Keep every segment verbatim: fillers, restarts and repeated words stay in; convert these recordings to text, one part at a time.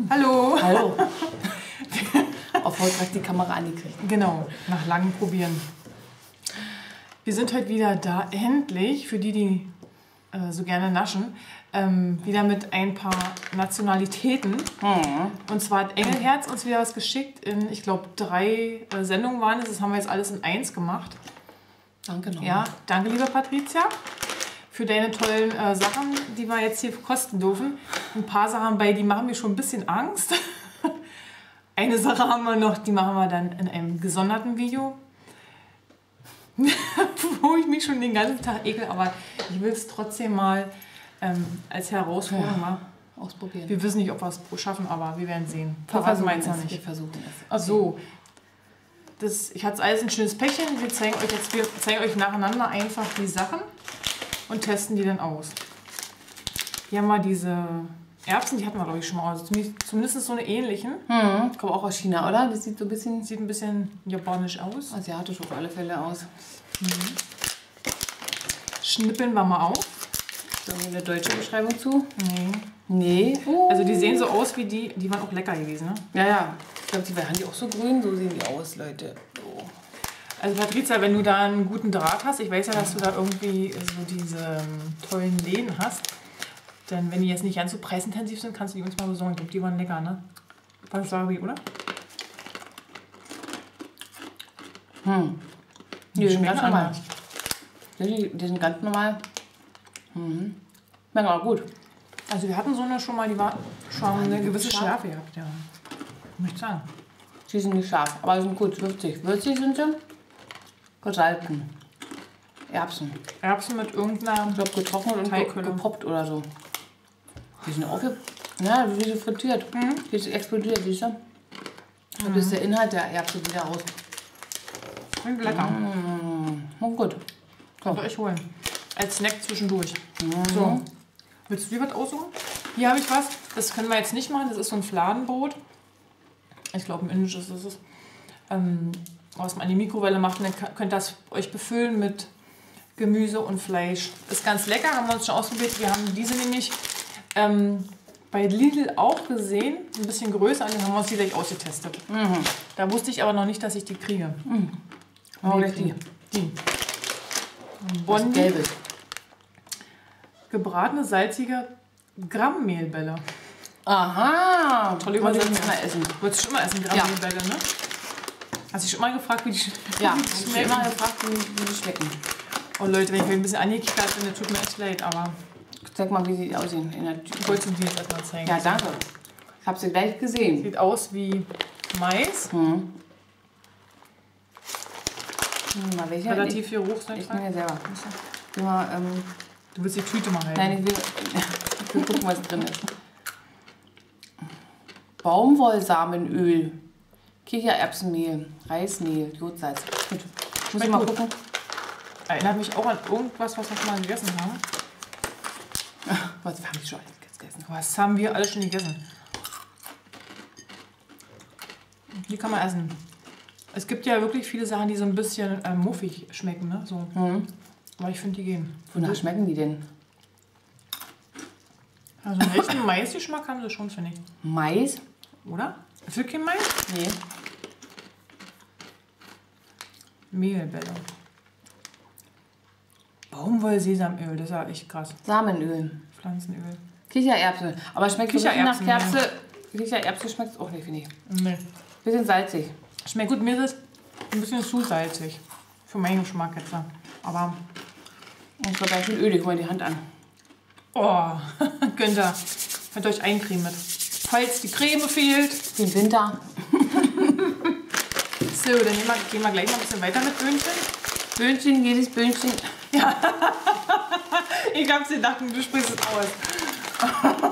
Hallo. Hallo. Erfolgreich die Kamera angekriegt. Genau, nach langem Probieren. Wir sind heute wieder da, endlich, für die, die äh, so gerne naschen, ähm, wieder mit ein paar Nationalitäten. Mhm. Und zwar hat Engelherz uns wieder was geschickt. In, ich glaube, drei äh, Sendungen waren es. Das haben wir jetzt alles in eins gemacht. Danke noch. Ja, danke, liebe Patricia, für deine tollen äh, Sachen, die wir jetzt hier kosten dürfen. Ein paar Sachen bei, die machen mir schon ein bisschen Angst. Eine Sache haben wir noch, die machen wir dann in einem gesonderten Video. Wo ich mich schon den ganzen Tag ekel, aber ich will es trotzdem mal ähm, als Herausforderung Ja, mal ausprobieren. Wir wissen nicht, ob wir es schaffen, aber wir werden sehen. Wir versuchen meins noch es. nicht. Wir versuchen es. Okay. So, das, ich hatte alles ein schönes Päckchen. Wir zeigen euch jetzt, wir zeigen euch nacheinander einfach die Sachen und testen die dann aus. Hier haben wir diese Erbsen, die hatten wir glaube ich schon mal, also zumindest so eine ähnlichen. Hm, kommt auch aus China, oder? Das sieht so ein bisschen Sieht ein bisschen japanisch aus. asiatisch auf alle Fälle aus. Mhm. Schnippeln wir mal auf. Ist da eine deutsche Beschreibung zu? Nee. Nee. Oh. Also die sehen so aus wie die, die waren auch lecker gewesen, ne? Ja, ja. Ich glaube, die waren die auch so grün, so sehen die aus, Leute. So. Also Patricia, wenn du da einen guten Draht hast, ich weiß ja, dass du da irgendwie so diese ähm, tollen Läden hast, denn wenn die jetzt nicht ganz so preisintensiv sind, kannst du die uns mal besorgen. Ich glaube, die waren lecker, ne? Was sagen wir, oder? Hm. Die, Die sind schmecken ganz normal. anders. Die, die sind ganz normal. Mhm. Schmecken auch gut. Also wir hatten so eine schon mal, die war schon eine gewisse scharf? Schärfe gehabt, ja. Möchte ich sagen. Die sind nicht scharf, aber sind gut, würzig. Würzig sind sie. Gesalzen. Erbsen. Erbsen mit irgendeiner... Ich glaube getrocknet und ge Teighülle. gepoppt oder so. Die sind auch ge ja, wie sie frittiert. Mhm. Die ist explodiert, siehst du? Und das ist der Inhalt der Erbse wieder aus. Klingt lecker. Mmh. Oh, gut. Könnt ihr euch holen. Als Snack zwischendurch. Mhm. So. Willst du dir was aussuchen? Hier habe ich was. Das können wir jetzt nicht machen. Das ist so ein Fladenbrot. Ich glaube, ein indisches ist es. Ähm, was man in die Mikrowelle macht. Und dann könnt ihr das euch befüllen mit Gemüse und Fleisch. Ist ganz lecker. Haben wir uns schon ausprobiert. Wir haben diese nämlich ähm, bei Lidl auch gesehen. Ein bisschen größer. Und dann haben wir uns die gleich ausgetestet. Mhm. Da wusste ich aber noch nicht, dass ich die kriege. Mhm. Oh, Nee, die. Die. Was Bondi. Gelbes. Gebratene, salzige Grammmehlbälle. Aha. Tolle Wollte ich Übersetzung. mal essen. Wolltest du schon mal essen, Grammmehlbälle, ne? Hast du dich schon mal gefragt, wie die, Ja, wie ich die habe schmecken? immer gefragt, wie, wie die schmecken. Oh Leute, wenn ich ein bisschen angekickert bin, tut mir echt leid, aber Zeig mal, wie sie aussehen in der Tüte. ich wollte es dir jetzt erstmal zeigen. Ja, danke. Ich habe sie gleich gesehen. Sieht aus wie Mais, Hm. Hm, mal welche? relativ viel Ich geruchsneutral. nehme ja selber. Geh mal, ähm, Du willst die Tüte mal halten. nein, ich will, ich will gucken, was drin ist. Baumwollsamenöl, Kichererbsenmehl, Reismehl, Jodsalz. Gut. Muss ich Schmeckt mal gut. gucken. Erinnert mich auch an irgendwas, was wir schon mal gegessen haben. Ach, was habe ich schon alles gegessen? Was haben wir alle schon gegessen? Die kann man essen. Es gibt ja wirklich viele Sachen, die so ein bisschen äh, muffig schmecken, ne? So. Hm. Aber ich finde, die gehen. Wonach schmecken die denn? Also einen echten Maisgeschmack haben sie schon, finde ich. Mais? Oder? Ist das kein Mais? Nee. Mehlbälle. Baumwollsesamöl, das ist ja echt krass. Samenöl. Pflanzenöl. Kichererbsen. Aber schmeckt so richtig nach Kichererbsen, Kerbse. Kichererbsen schmeckt es auch nicht, finde ich. Nee. Bisschen salzig. Schmeckt gut, mir ist es ein bisschen zu salzig. Für meinen Geschmack jetzt. Aber, Ich glaube, da ist viel Öl. Ich hole mal die Hand an. oh, könnt ihr, könnt ihr euch eincremen mit. Falls die Creme fehlt. Den Winter. So, dann gehen wir, gehen wir gleich mal ein bisschen weiter mit Böhnchen. Böhnchen, jedes Böhnchen. Ich hab's gedacht, du sprichst es aus.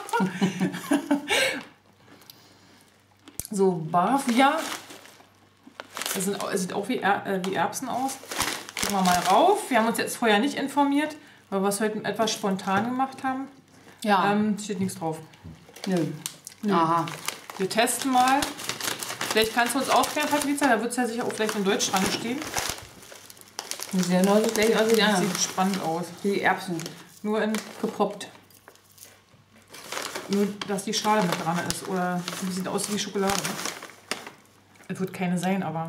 So, Bavia. Das, sind, das sieht auch wie, er, äh, wie Erbsen aus. Gucken wir mal rauf. Wir haben uns jetzt vorher nicht informiert, weil wir es heute etwas spontan gemacht haben. Ja. Ähm, steht nichts drauf. Nö. Aha. Wir testen mal. Vielleicht kannst du uns aufklären, Patricia. Da wird es ja sicher auch vielleicht in Deutsch dran stehen. Die sehen genauso gleich aus wie die Das anderen. sieht spannend aus. Die Erbsen. Nur in Gepoppt. nur, dass die Schale mit dran ist. Oder die sieht aus wie Schokolade. Es wird keine sein, aber...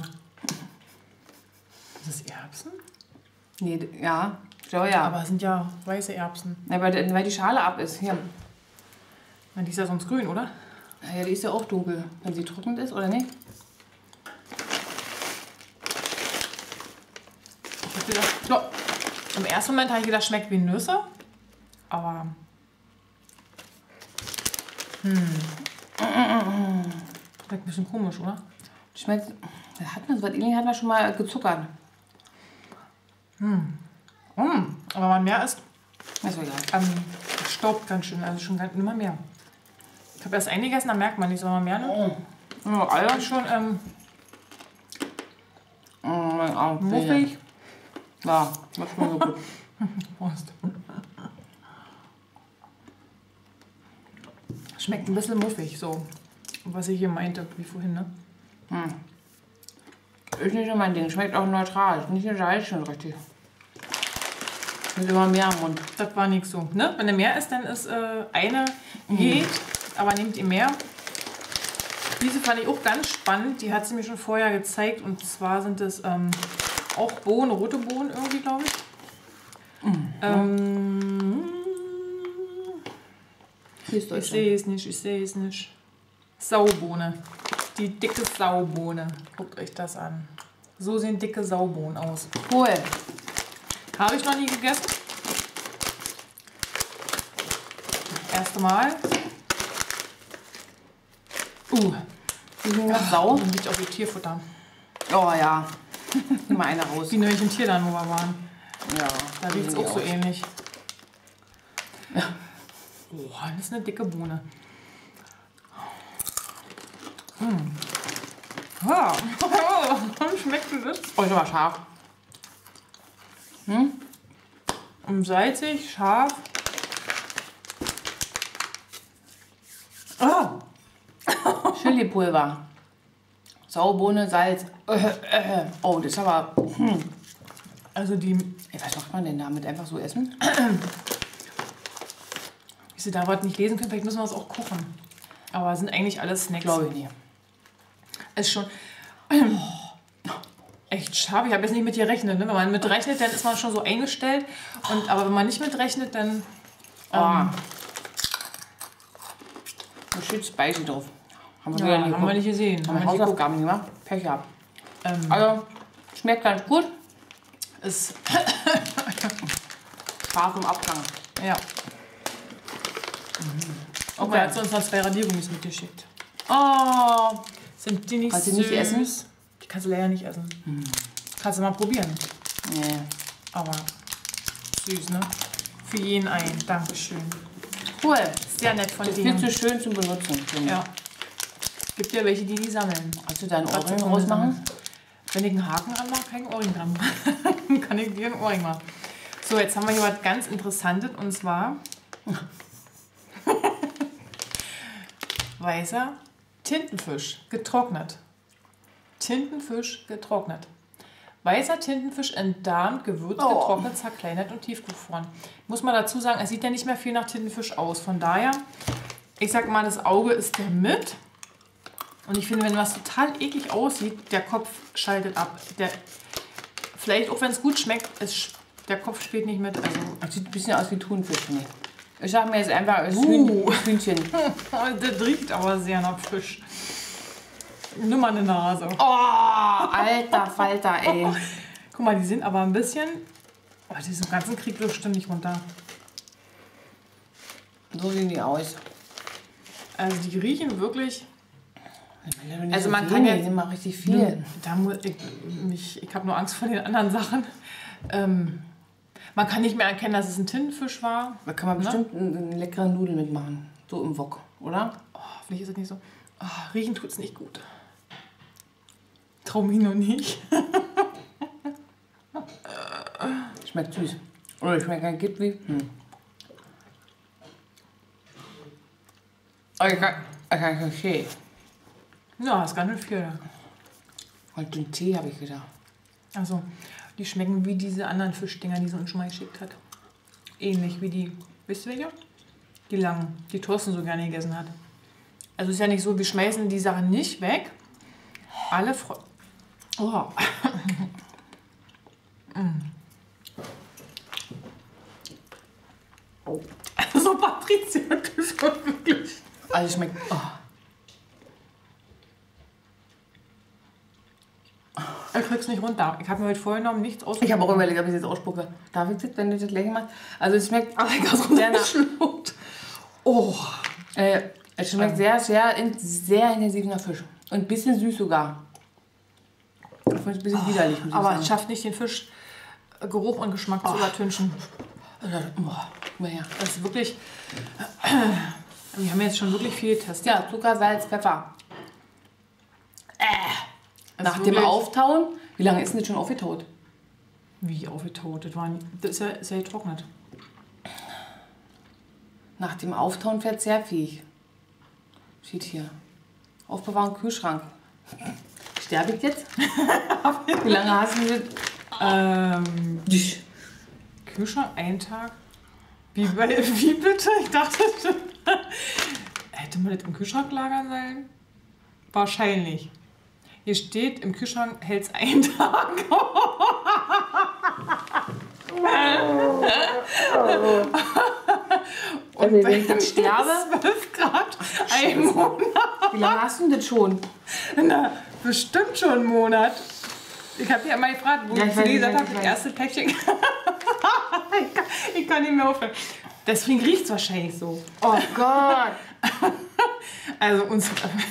Ist das Erbsen? Nee, ja. Ich glaube ja. Aber es sind ja weiße Erbsen. Ja, weil, weil die Schale ab ist. Hier. Na, die ist ja sonst grün, oder? Ja, die ist ja auch dunkel, wenn sie trocken ist, oder nicht? Ich hab gedacht, so, im ersten Moment habe ich gedacht, schmeckt wie Nüsse. Aber... Hm. Schmeckt ein bisschen komisch, oder? Schmeckt... Hat man so was ähnliches hat man schon mal gezuckert. Hm. Mm, aber man mehr isst, Das war egal. ähm, staubt ganz schön, also schon ganz, immer mehr. Ich habe erst eingegessen, da merkt man nicht, sondern mehr. Ne? Oh, oh Alter. Schon ähm, Oh, mein Arm. muffig. Ja, das schon so gut. Prost. Schmeckt ein bisschen muffig, so. Was ich hier meinte, wie vorhin, ne? Hm. Ist nicht so mein Ding. Schmeckt auch neutral. Ist nicht in Salz schon richtig. Ist immer mehr im Mund. Das war nicht so. Ne? Wenn ihr mehr isst, dann ist äh, eine geht, aber nehmt ihr mehr. Diese fand ich auch ganz spannend. Die hat sie mir schon vorher gezeigt. Und zwar sind es ähm, auch Bohnen, rote Bohnen irgendwie, glaube ich. Mhm. Ähm, Siehst du ich sehe es nicht, ich sehe es nicht. Saubohne. Die dicke Saubohne. Guckt euch das an. So sehen dicke Saubohnen aus. Cool. Habe ich noch nie gegessen. Erste Mal. Uh, Die sind nach Sau. die riecht auch wie Tierfutter. Oh ja. Nimm mal eine raus. Wie neulich im Tierladen, wo wir waren. Ja. Da riecht es auch so ähnlich. Oh, das ist eine dicke Bohne. Hm. Ah. Wie schmeckt denn das? Oh, ist aber scharf. Hm? Und salzig, scharf. Ah. Chili-Pulver. Saubohne, Salz. Äh, äh. Oh, das ist aber... Hm. Also die, Ey, was macht man denn damit? Einfach so essen? wie Sie da was nicht lesen können, vielleicht müssen wir es auch kochen. Aber sind eigentlich alles Snacks. Glaube ich nicht. Ist schon echt scharf. Ich habe jetzt nicht mit gerechnet. Ne? Wenn man mit rechnet, dann ist man schon so eingestellt. Und, aber wenn man nicht mit rechnet, dann... Oh. Ähm, Da steht Spicy drauf. Haben wir, ja, wieder nie haben wir nicht gesehen. Haben Haben wir wir nicht geguckt. Hausaufgaben nicht gemacht? Pech gehabt. Ähm, Also, schmeckt ganz gut. ist, Scharf im Abgang. ja. Okay, Okay. hat sie uns noch zwei Radiergummis mitgeschickt. Oh. Sind die nicht Kannst du süß? nicht essen? Die kannst du leider nicht essen. Kannst du mal probieren. Nee. Aber süß, ne? Für jeden ein. Dankeschön. Cool. Sehr nett von Das ist dir. viel zu schön zum Benutzen. finde ich. Ja. Gibt ja welche, die die sammeln. Kannst du deinen Was Ohrring zu rausmachen? sammeln. Wenn ich einen Haken ranmache, kann ich einen Ohrring dran machen. Kann ich dir einen Ohrring machen. So, jetzt haben wir hier was ganz Interessantes und zwar weißer Tintenfisch getrocknet. Tintenfisch getrocknet. Weißer Tintenfisch entdarmt, gewürzt, Oh. getrocknet, zerkleinert und tiefgefroren. Muss man dazu sagen, es sieht ja nicht mehr viel nach Tintenfisch aus. Von daher, ich sag mal, das Auge ist der mit. Und ich finde, wenn was total eklig aussieht, der Kopf schaltet ab. Der, vielleicht auch wenn es gut schmeckt, es, der Kopf spielt nicht mit. Also, Das sieht ein bisschen aus wie Thunfisch, finde ich. Ich sag mir jetzt einfach als Uh. Hühnchen. das riecht aber sehr nach Fisch. Nimm mal eine Nase. Oh, alter Falter, ey. Guck mal, die sind aber ein bisschen... Oh, diesen ganzen Krieg bestimmt nicht runter. So sehen die aus. Also die riechen wirklich... Also Also so man viel, kann die jetzt- nehmen mal richtig viel. Da muss ich mich, ich habe nur Angst vor den anderen Sachen. Ähm, man kann nicht mehr erkennen, dass es ein Tintenfisch war. Da kann man Ne? bestimmt einen, einen leckeren Nudeln mitmachen. So im Wok, oder? Oh, vielleicht ist es nicht so. Oh, riechen tut es nicht gut. Trau mich noch nicht. Schmeckt süß. Oder schmeckt kein Gift wie. Hm. Aber ich kann, ich kann kein Tee. Ja, ist ganz schön viel. Und den Tee habe ich gedacht. Also, die schmecken wie diese anderen Fischdinger, die sie uns schon mal geschickt hat. Ähnlich wie die, wisst ihr welche? die langen, die Thorsten so gerne gegessen hat. Also ist ja nicht so, wir schmeißen die Sachen nicht weg. Alle Fre oh. Oh. Also Patricia, das ist wirklich... Also schmeckt... Oh. Ich krieg's nicht runter. Ich habe mir heute vorgenommen, nichts auszuprobieren. Ich habe auch überlegt, ob ich es jetzt ausspucke. Darf ich das, wenn du das gleich machst? Also es schmeckt... Aber ich habe sehr geschluckt. Oh. Äh, es schmeckt sehr, sehr, in, sehr intensiv nach Fisch. Und ein bisschen süß sogar. Ich finde es ein bisschen oh, widerlich, muss ich aber sagen. es schafft nicht, den Fisch Geruch und Geschmack oh. zu übertünchen. Oh, naja. Das ist wirklich... Wir haben jetzt schon wirklich viel getestet. Ja, Zucker, Salz, Pfeffer. Äh. Nach dem wirklich... Auftauen, wie lange ist denn das schon aufgetaut? Wie aufgetaut? Das, war, das ist, ja, ist ja getrocknet. Nach dem Auftauen verzehrfähig. Steht hier. Aufbewahren im Kühlschrank. Sterbe ich jetzt? Wie lange hast du das? Ähm, Kühlschrank, einen Tag. Wie, wie bitte? Ich dachte, hätte man das im Kühlschrank lagern sollen? Wahrscheinlich. Hier steht, im Kühlschrank hält es einen Tag. Und also, wenn ich dann sterbe? zwölf Grad, ein Monat. Wie lange hast du denn das schon? Na, bestimmt schon einen Monat. Ich habe ja mal gefragt, wo ja, ich gesagt habe, das erste Päckchen. ich, kann, ich kann nicht mehr aufhören. Deswegen riecht es wahrscheinlich so. Oh Gott. Also uns...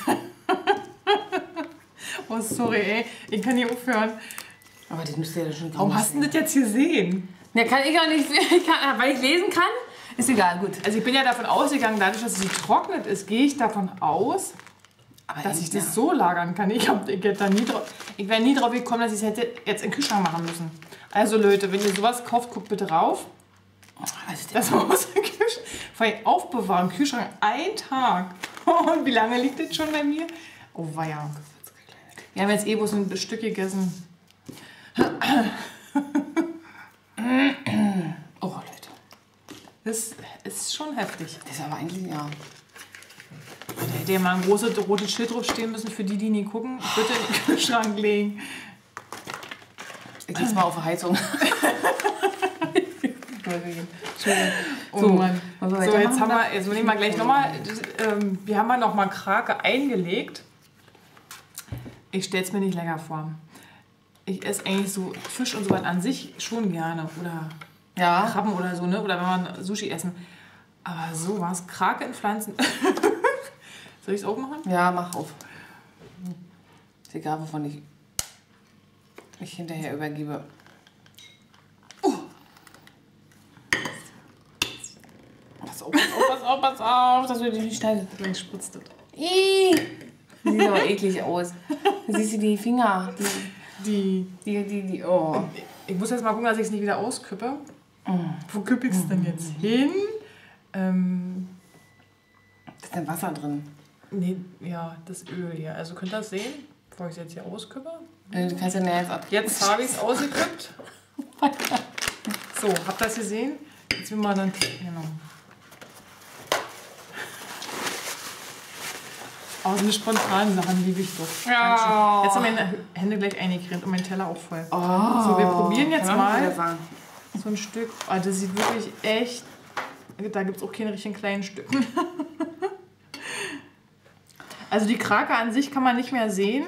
Oh, sorry, ey. Ich kann nicht aufhören. Aber das müsste ja schon... Warum hast du das jetzt gesehen? Ja, kann ich auch nicht sehen. Ich kann, weil ich lesen kann. Ist egal, gut. Also ich bin ja davon ausgegangen, dadurch, dass es getrocknet ist, gehe ich davon aus, aber dass ich das ja. so lagern kann. Ich, hab, ich, da nie drauf, ich wäre nie drauf gekommen, dass ich es hätte jetzt in den Kühlschrank machen müssen. Also Leute, wenn ihr sowas kauft, guckt bitte rauf. Also das muss im Kühlschrank, vor allem aufbewahren, im Kühlschrank ein Tag. Und wie lange liegt das schon bei mir? Oh weia. Wir haben jetzt eh bloß ein Stück gegessen. Oh Leute. Das ist schon heftig. Das ist aber eigentlich, ja. Da hätte ja mal ein großes rotes Schild drauf stehen müssen, für die, die nie gucken. Bitte in den Kühlschrank legen. Ich gehe mal auf die Heizung. Oh so, Mann. So, jetzt haben wir, jetzt nehmen wir gleich nochmal, ähm, wir haben ja nochmal Krake eingelegt. Ich stelle es mir nicht länger vor. Ich esse eigentlich so Fisch und so was an sich schon gerne. Oder ja. Krabben oder so, ne? Oder wenn man Sushi essen. Aber sowas, Krake in Pflanzen. Soll ich es auch machen? Ja, mach auf. Ist egal, wovon ich mich hinterher übergebe. Uh. Pass auf, pass auf, pass auf, pass auf, dass du dich nicht schneidest. Gleich spritzt das. Ih. Sieht aber eklig aus. Da siehst du die Finger. Die, die, die, die, oh. Ich muss jetzt mal gucken, dass ich es nicht wieder auskippe. Mm. Wo kippe ich es denn jetzt hin? Ähm, ist denn Wasser drin? Nee, ja, das Öl hier. Also könnt ihr das sehen, bevor ich es jetzt hier auskippe? Du kannst ja näher jetzt ab. Jetzt habe ich es ausgekippt. So, habt ihr das gesehen? Jetzt will man dann... Genau. Oh, so eine spontane Sachen liebe ich doch. Ja. Jetzt sind meine Hände gleich eingecremt und mein Teller auch voll. Oh. So, wir probieren jetzt mal so ein Stück. Oh, das sieht wirklich echt... Da gibt es auch keine richtigen kleinen Stücken. Also die Krake an sich kann man nicht mehr sehen.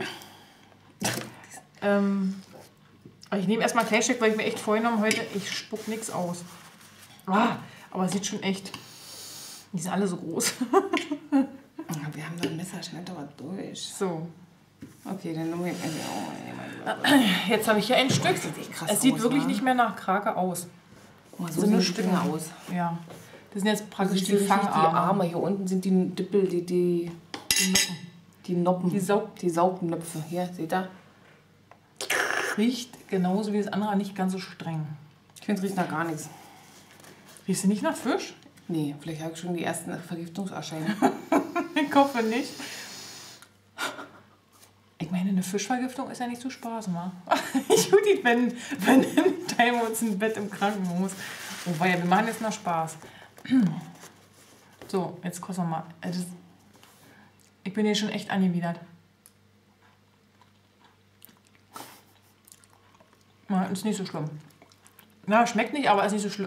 ähm, aber ich nehme erstmal ein kleines Stück, weil ich mir echt vorgenommen heute, ich spuck nichts aus. Ah, aber es sieht schon echt... Die sind alle so groß. Wir haben da ein Messer, schneid doch mal durch. So. Okay, dann nehmen wir auch. Jetzt habe ich hier ein Stück. Das sieht echt krass es sieht aus, wirklich ne? nicht mehr nach Krake aus. Oh, so sehen die Stücke aus. Ja. Das sind jetzt praktisch also die Fangarme. Die Arme. Hier unten sind die Dippel, die, die, die Noppen. Die Noppen. Die, Saug die Saugnöpfe. Hier, seht ihr? Riecht genauso wie das andere, nicht ganz so streng. Ich finde, es riecht nach gar nichts. Riechst du nicht nach Fisch? Nee, vielleicht habe ich schon die ersten Vergiftungserscheinungen. Ich hoffe nicht. Ich meine, eine Fischvergiftung ist ja nicht so Spaß, ma. Judith, wenn, wenn teilen wir uns ein Bett im Krankenhaus. Oh, weil wir machen jetzt noch Spaß. So, jetzt kosten wir mal. Das, ich bin hier schon echt angewidert. Na, ist nicht so schlimm. Na, schmeckt nicht, aber ist nicht so schlimm.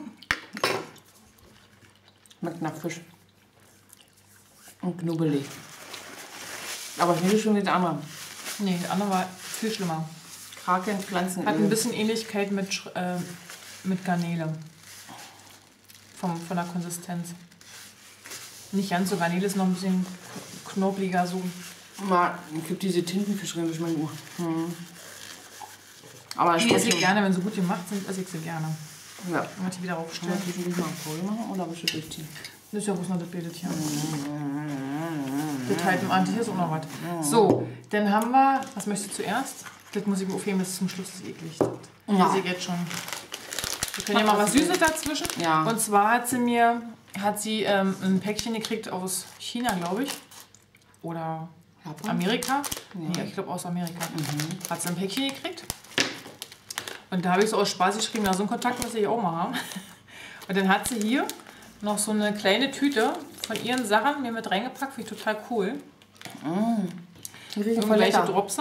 Schmeckt nach Fisch. Und knubbelig. Aber nicht so schön wie das andere. Nee, das andere war viel schlimmer. Kraken, Pflanzen. Hat ein bisschen Ähnlichkeit mit, Sch- äh, mit Garnele. Vom, von der Konsistenz. Nicht ganz so. Garnele ist noch ein bisschen knobliger. So. Mal, es gibt diese Tintenfisch drin, ich meine, hm. Aber Die ich esse ich gerne, wenn sie gut gemacht sind, esse ich sie gerne. Ja. Wenn man die wieder Kann aufstellen. man zwischendurch mal eine Pause machen oder willst du durchziehen? Das ist ja bloß noch das Bildchen. Das halt im Anti ist auch noch was. So, dann haben wir, was möchtest du zuerst? Das muss ich mir aufheben, das ist zum Schluss das ist eklig. Das Ja. weiß ich jetzt schon. Wir können ja mal was Süßes dazwischen. Ja. Und zwar hat sie mir, hat sie ähm, ein Päckchen gekriegt aus China, glaube ich. Oder Japan? Amerika. Ja. Nee, ich glaube aus Amerika. Hat sie ein Päckchen gekriegt. Und da habe ich so aus Spaß geschrieben, na so einen Kontakt muss ich auch mal haben. Und dann hat sie hier noch so eine kleine Tüte von ihren Sachen mir mit reingepackt, finde ich total cool. Die riechen Und voll gleiche lecker. Dropse.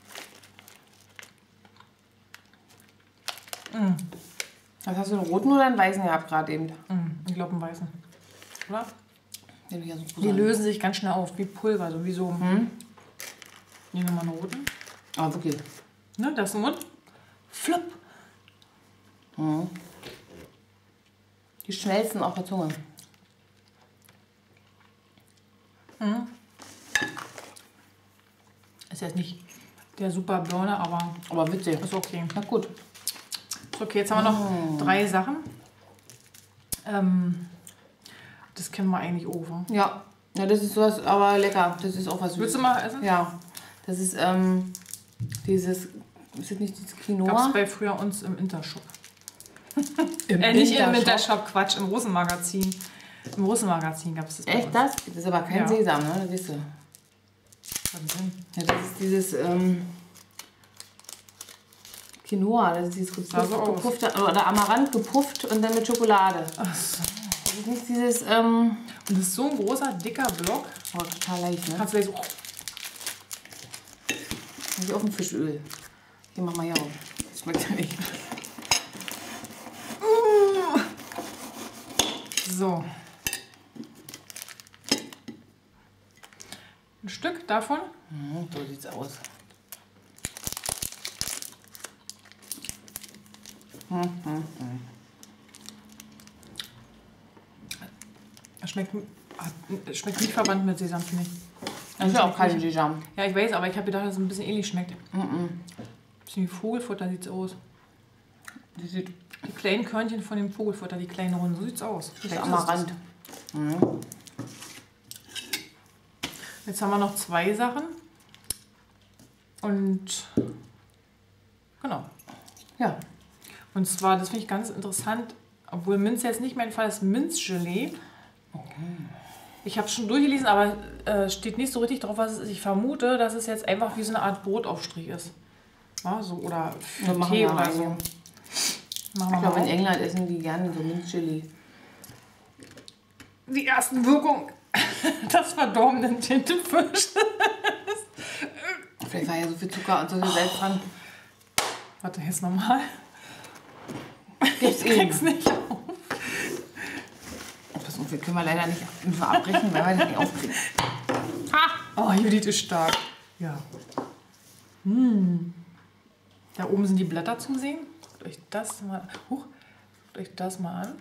Was hast du, einen roten oder einen weißen gehabt gerade eben? Mm, ich glaube einen weißen. Oder? Den will ich ja so Die lösen sich ganz schnell auf, wie Pulver, so wie so. Hm? Hier nochmal einen roten. Ah, wirklich. Ne, das ist ein Mund. Flupp. Mhm. Die schmelzen auf der Zunge. Ist jetzt nicht der super Burner, aber Aber witzig. ist okay. Na gut. Ist okay, jetzt haben wir noch drei Sachen. Ähm, das kennen wir eigentlich over. Ja. Ja, das ist sowas, aber lecker. Das ist auch was Süßes. Willst du mal essen? Ja. Das ist ähm, dieses, ist das nicht dieses Gab es Quinoa? bei früher uns im Intershop. Im Äh, nicht im Wintershop? Intershop, Quatsch, im Rosenmagazin. Im Rosenmagazin gab es das bei Echt uns. das? Das ist aber kein Ja. Sesam, ne? Das weißt du. Was denn? Ja, das ist dieses ähm, Quinoa, das ist dieses Sah so gepufft, aus. gepuffte, oder Amaranth gepufft und dann mit Schokolade. Ach so. Das ist nicht dieses, ähm, Und das ist so ein großer, dicker Block. oh, total leicht, ne? Kannst du gleich so. Das ist auch ein Fischöl. Hier, mach mal hier auf. Das schmeckt ja nicht. So. Ein Stück davon. Hm, so sieht's aus. Hm, hm, hm. Es schmeckt, hat- es schmeckt nicht verwandt mit Sesam, finde ich. Das ist ja auch kein Sesam. Ja, ich weiß, aber ich habe gedacht, dass es ein bisschen ähnlich schmeckt. Mm -mm. Bisschen wie Vogelfutter sieht es aus. Das sieht Die kleinen Körnchen von dem Vogelfutter, die kleinen Runden, so sieht es aus. das ist Vielleicht ist Amaranth. Mhm. es- Jetzt haben wir noch zwei Sachen. Und genau. Ja. Und zwar, das finde ich ganz interessant, obwohl Minze jetzt nicht mein Fall ist, Minzgelee. Ich habe es schon durchgelesen, aber äh, steht nicht so richtig drauf, was es ist. Ich vermute, dass es jetzt einfach wie so eine Art Brotaufstrich ist. Ja, so, oder Wir machen Tee ja oder einen. so. Machen Ich wir glaube, in mal England essen die gerne so Minzchili. die ersten Wirkungen des verdorbenen Tintenfisch. Vielleicht war ja so viel Zucker und so viel Salz dran. Warte, jetzt nochmal. Gibt's Ich krieg's nicht auf. Pass auf, wir können wir leider nicht einfach abbrechen, weil wir das nicht aufkriegen. Ha! Oh, Judith ist stark. Ja. Hm. Da oben sind die Blätter zum Sehen. Guckt euch das mal, huch, guckt euch das mal an.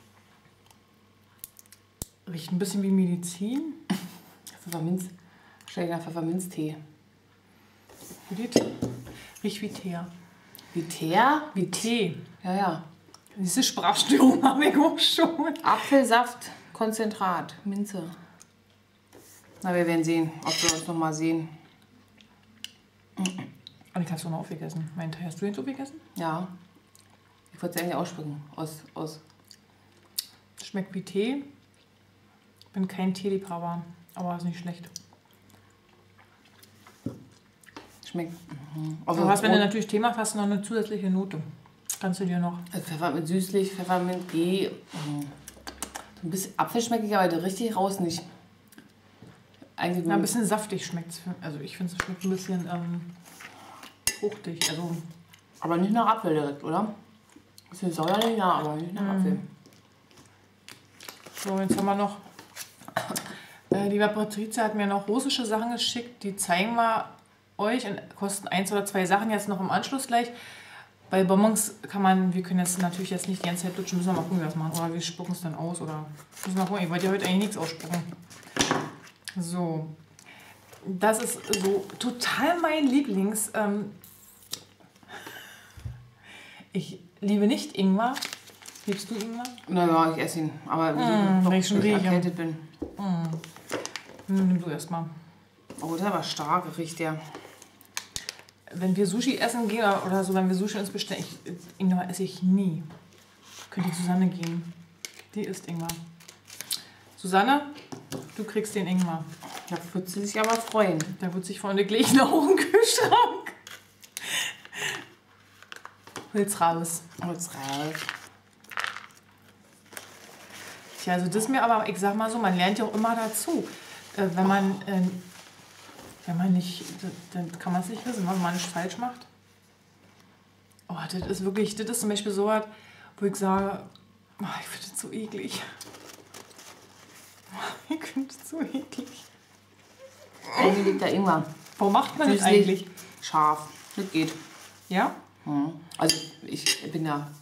Riecht ein bisschen wie Medizin. Pfefferminz. Stell dir nach Pfefferminztee. Judith, riecht wie Tee. Wie Teer? Wie Tee. Ja, ja. Diese Sprachstörung habe ich auch schon. Apfelsaft, Konzentrat, Minze. Na, wir werden sehen, ob wir uns noch mal sehen. Und ich habe es noch aufgegessen. Meinen Teil hast du jetzt aufgegessen? Ja. Ich wollte es eigentlich ausspucken. Aus, aus. Schmeckt wie Tee. Bin kein Teeliebhaber, aber ist nicht schlecht. Schmeckt. Mhm. Du hast, wenn du natürlich Tee machst, hast du noch eine zusätzliche Note. Kannst du dir noch. Also Pfefferminz süßlich, Pfefferminz, G. Mhm. Ein bisschen Apfel schmecke ich aber richtig raus nicht. Eigentlich Na, ein bisschen saftig schmeckt es. Also ich finde, es schmeckt ein bisschen ähm, fruchtig. Also aber nicht nach Apfel direkt, oder? Ein bisschen säuerlich, ja, aber nicht nach Apfel. so, jetzt haben wir noch... Äh, die Patrizia hat mir noch russische Sachen geschickt. Die zeigen wir euch und kosten eins oder zwei Sachen jetzt noch im Anschluss gleich. Bei Bonbons kann man, wir können jetzt natürlich jetzt nicht die ganze Zeit lutschen, müssen wir mal gucken, wie wir das machen. Oder wir spucken es dann aus oder müssen wir mal gucken. Ich wollte ja heute eigentlich nichts ausspucken. So, das ist so total mein Lieblings. Ähm ich liebe nicht Ingwer. Liebst du Ingwer? Naja, ich esse ihn, aber Mm, doch, wenn ich schon rieche. erkältet bin. Mm. Nimm du erstmal. Oh, der war stark, riecht der. Wenn wir Sushi essen gehen oder so, wenn wir Sushi uns bestellen, ich, Ingwer esse ich nie. Könnte die Susanne gehen. Die isst Ingwer. Susanne, du kriegst den Ingwer. Da wird sie sich aber freuen. Da wird sich vorne gleich noch im Kühlschrank. Hol's raus. Hol's raus. Tja, also das mir aber, ich sag mal so, man lernt ja auch immer dazu. Äh, wenn man, äh, wenn man nicht, dann kann man es nicht wissen, wenn man nicht falsch macht. Oh, das ist wirklich, das ist zum Beispiel so was, wo ich sage, oh, ich finde das so eklig. Oh, ich finde das so eklig. Eigentlich liegt da Ingwer. Warum macht man das Süßlich, eigentlich? scharf. Das geht. Ja? Mhm. Also ich bin ja,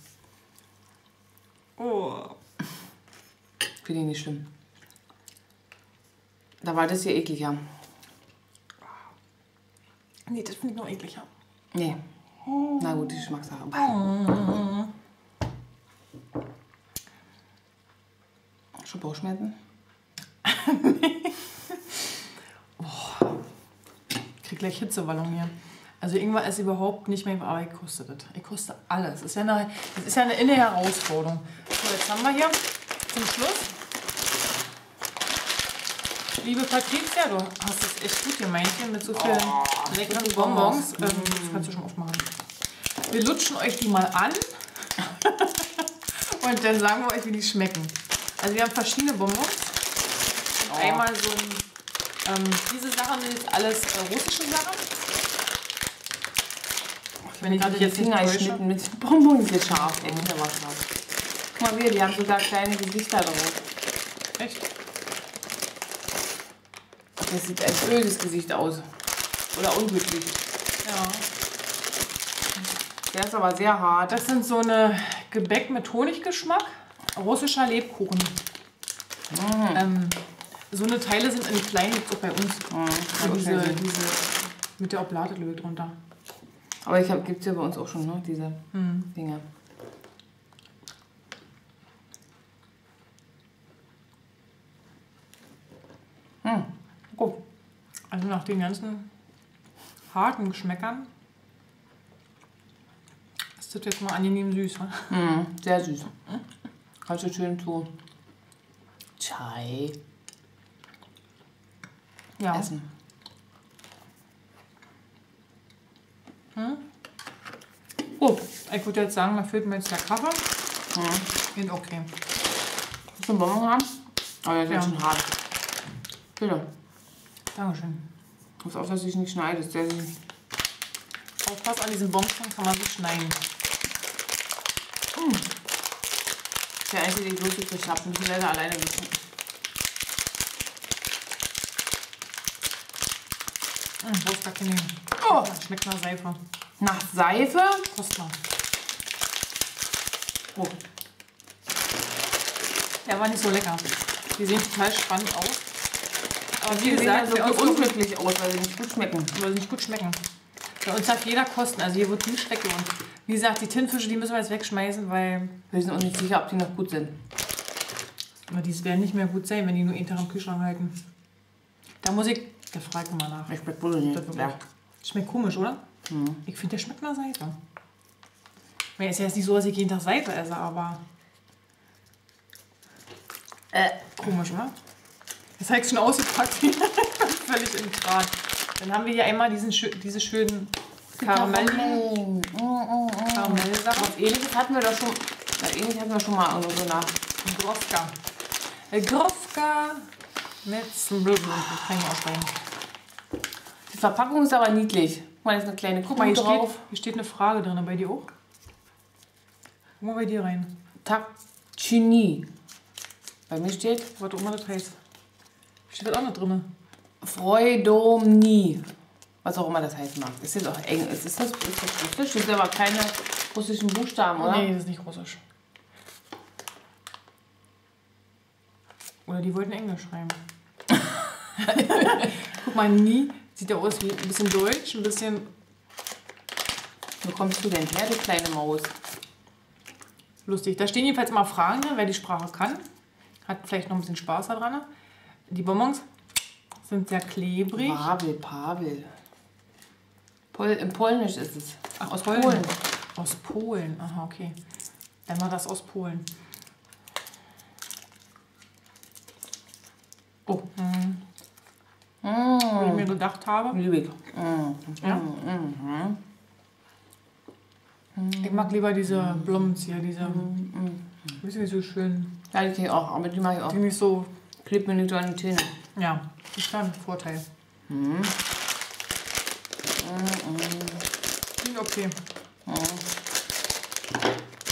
Oh. finde ich nicht schlimm. Da war das hier ekliger. Nee, das finde ich noch ekliger. Nee. Na gut, die Geschmackssache. Schon Bauchschmerzen? Ich krieg gleich Hitzewallung hier. Also Ingwer ist überhaupt nicht mehr, aber ich koste das. Ich koste alles. Das ist ja eine, das ist ja eine innere Herausforderung. So, jetzt haben wir hier zum Schluss. Liebe Patrizia, du hast es echt gut gemeint hier mit so vielen Oh, leckeren gute Bonbons. Bonbons. Ähm, das kannst du schon aufmachen. Wir lutschen euch die mal an und dann sagen wir euch, wie die schmecken. Also wir haben verschiedene Bonbons. Oh. Einmal so ein, ähm, diese Sachen sind jetzt alles äh, russische Sachen. Wenn ich gerade gerade jetzt den nicht Finger täusche. geschnitten mit Bonbons hier scharf. Ey, da was drauf. Guck mal hier, die haben sogar kleine Gesichter drauf. Echt? Das sieht ein böses Gesicht aus. Oder unglücklich. Ja. Der ist aber sehr hart. Das sind so eine Gebäck mit Honiggeschmack. Russischer Lebkuchen. Mhm. Ähm, so eine Teile sind in klein, gibt's auch bei uns. Mhm. So diese, diese mit der Oblate löt drunter. Aber ich gibt es ja bei uns auch schon, ne? Diese Mhm. Dinge. Hm. Gut. Also nach den ganzen harten Geschmäckern ist das jetzt mal angenehm süß. Ne? Mhm. Sehr süß. Kannst du schön zu Chai Ja. essen. Hm? Gut, ich würde jetzt sagen, da fehlt mir jetzt der Kaffee. Mhm. Geht okay. Willst du einen Bonbon haben? Oh, der ist Ja. ja schon hart. Bitte. Dankeschön. Pass auf, dass du dich nicht schneidest. Der ist Aufpass an diesen Bonbons, kann man sich schneiden. der einzige, den ich losgekriegt habe. Und ich leider alleine gegessen. Hm, wo ist gar keine. Oh. Schmeckt nach Seife. Nach Seife? Kost mal. Oh. Der war nicht so lecker. Die sehen total spannend aus. Aber wie Die sehen ja gesagt, so bei uns unglücklich aus, weil sie nicht gut schmecken. weil sie nicht gut schmecken. Bei uns darf jeder kosten, also hier wird nie schlecken. Und wie gesagt, die Tintenfische, die müssen wir jetzt wegschmeißen, weil Wir sind uns nicht sicher, ob die noch gut sind. aber die werden nicht mehr gut sein, wenn die nur einen Tag im Kühlschrank halten. Da muss ich, da frage ich mal nach. Ich schmeckt wohl nicht. Das wirklich. Ja. Schmeckt komisch, oder? Mhm. Ich finde, der schmeckt nach Seife. Weil es ist ja jetzt nicht so, dass ich jeden Tag Seife esse, aber Äh. komisch, oder? Das habe ich schon ausgepackt. Völlig im Draht. Dann haben wir hier einmal diesen, schö- diese schönen Karamell. Mm, mm, mm. Karamellsachen. Was ähnliches hatten wir doch schon. Na, ähnlich hatten wir schon mal irgendwo nach. Und Broska. Grofka mit Blablabla. Kann ich auch rein. Die Verpackung ist aber niedlich. Guck mal, da ist eine kleine Guck mal, hier Kuppel steht, drauf. hier steht eine Frage drin. Bei dir auch? Guck mal bei dir rein. Takchini. Bei mir steht Was auch immer das heißt. Steht das auch noch drin? Freudomni. Was auch immer das heißen mag. Ist das auch eng? Ist das, ist das Russisch? Steht aber keine russischen Buchstaben, oder? Nee, das ist nicht Russisch. Oder die wollten Englisch schreiben. Guck mal, nie sieht ja aus wie ein bisschen deutsch, ein bisschen. Wo kommst du denn her, du kleine Maus? Lustig. Da stehen jedenfalls immer Fragen drin, wer die Sprache kann. Hat vielleicht noch ein bisschen Spaß daran. Die Bonbons sind sehr klebrig. Pavel, Pavel. Pol in Polnisch ist es. Ach, aus Polen. Polen. Aus Polen. Aha, okay. Dann war das aus Polen. Oh. Hm. Mm. Wie ich mir gedacht habe. Liebig. Mm. Ja? Mm. Ich mag lieber diese Blumens hier, diese. Mm. Wisst ihr, wie so schön. Ja, die kenne ich auch, aber die mag ich auch. Die nicht so. Klebt mir nicht so an die Zähne. Ja, das ist ein Vorteil. Mm. Mm. Sind okay. So.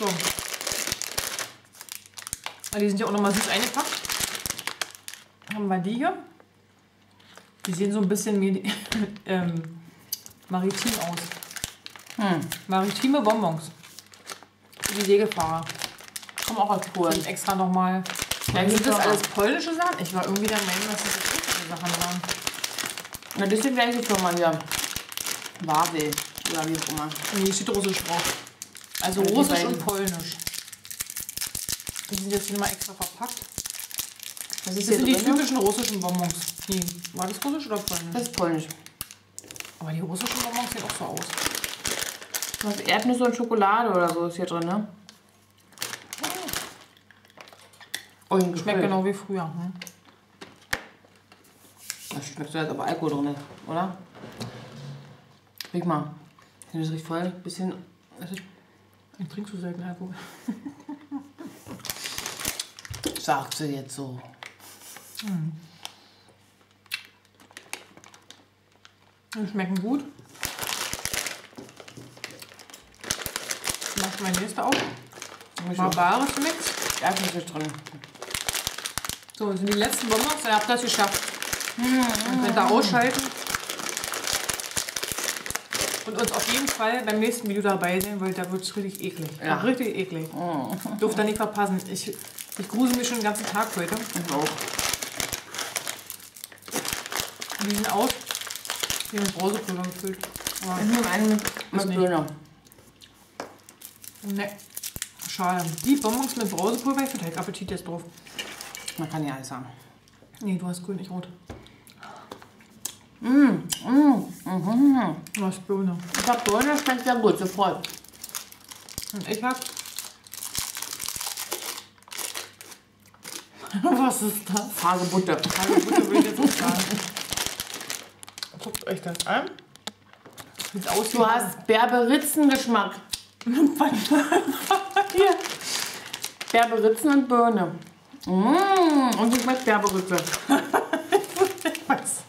Ah, die sind ja auch nochmal süß eingepackt. Haben wir die hier. Die sehen so ein bisschen medi- ähm, maritim aus. Hm. Maritime Bonbons. Für die Segelfahrer. Kommen auch aus Polen. Sind extra nochmal. Ja, Sind das auch. alles polnische Sachen? Ich war irgendwie der Meinung, dass das russische Sachen waren. Na, das ist die gleiche Firma hier. Wawel. Oder wie auch immer. Nee, hier steht russisch drauf. Also Ja, die russisch beiden. und polnisch. Die sind jetzt hier mal extra verpackt. Was Das ist hier sind die drin? typischen russischen Bonbons. Nee, war das russisch oder polnisch? Das ist polnisch. Aber die russischen Bonbons sehen auch so aus. Was, Erdnüsse und Schokolade oder so ist hier drin, ne? Oh, Schmeckt genau wie früher. Hm? Das schmeckt so, als ob Alkohol drin ist, oder? Riech mal. Das riecht voll ein bisschen. Was ist- Ich trinke so selten Alkohol. Sagt sie jetzt so. Die schmecken gut. Ich mache mein nächster auf. Barbares Mix. Erdnüsse ist drin. So, das sind die letzten Bonbons. Ihr habt das geschafft. Dann könnt ihr ausschalten. Und uns auf jeden Fall beim nächsten Video dabei sein, weil da wird es richtig eklig. Ja. Richtig eklig. Oh. Dürft ihr nicht verpassen. Ich, ich grusel mich schon den ganzen Tag heute. Ich auch. Die sehen aus wie mit Brausepulver gefüllt. Aber Ich nehme einen mit, mit nicht. Döner. ne, schade. Die Bonbons mit Brausepulver, ich finde Appetit jetzt drauf. Man kann ja alles sagen. Nee, du hast grün, nicht rot. Mm, mm, mhm. Du hast Birne. Ich hab Döner, schmeckt sehr gut, sofort. Und ich hab... Was ist das? Hagebutte. Hagebutte würde ich jetzt nicht sagen. Guckt euch das an. Sieht aus wie... Du hast Berberitzen-Geschmack. Hier. Berberitzen und Birne. Mm, und du schmeckt Berberitze. Was?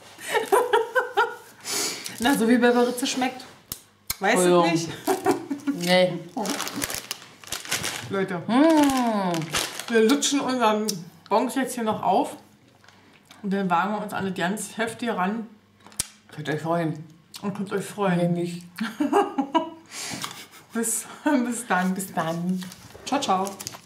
Na, so wie Berberitze schmeckt. Weißt Oh du ja. nicht? Nee. Leute, Mm. wir lutschen unseren Bons jetzt hier noch auf. Und dann wagen wir uns an das ganz heftig ran Könnt euch freuen. und könnt euch freuen. Nämlich. Bis, bis dann. Bis dann. Ciao, ciao.